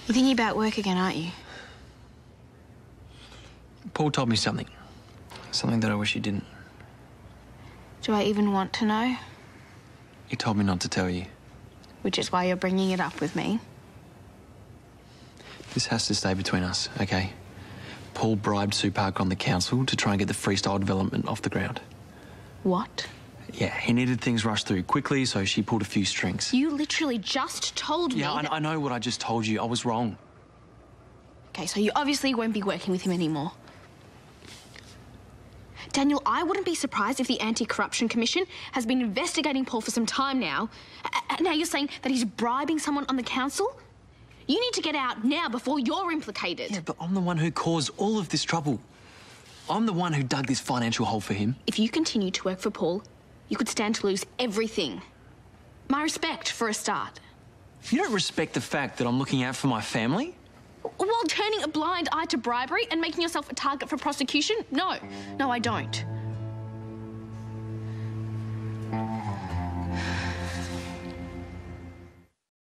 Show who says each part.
Speaker 1: You're thinking about work again, aren't you?
Speaker 2: Paul told me something. Something that I wish he didn't.
Speaker 1: Do I even want to know?
Speaker 2: He told me not to tell you.
Speaker 1: Which is why you're bringing it up with me.
Speaker 2: This has to stay between us, okay? Paul bribed Sue Parker on the council to try and get the freestyle development off the ground.
Speaker 1: What?
Speaker 2: Yeah, he needed things rushed through quickly, so she pulled a few strings.
Speaker 1: You literally just told me.
Speaker 2: Yeah, I know what I just told you. I was wrong.
Speaker 1: Okay, so you obviously won't be working with him anymore. Daniel, I wouldn't be surprised if the Anti-Corruption Commission has been investigating Paul for some time now. And now you're saying that he's bribing someone on the council? You need to get out now before you're implicated.
Speaker 2: Yeah, but I'm the one who caused all of this trouble. I'm the one who dug this financial hole for him.
Speaker 1: If you continue to work for Paul, you could stand to lose everything. My respect, for a start.
Speaker 2: You don't respect the fact that I'm looking out for my family?
Speaker 1: While turning a blind eye to bribery and making yourself a target for prosecution? No, I don't.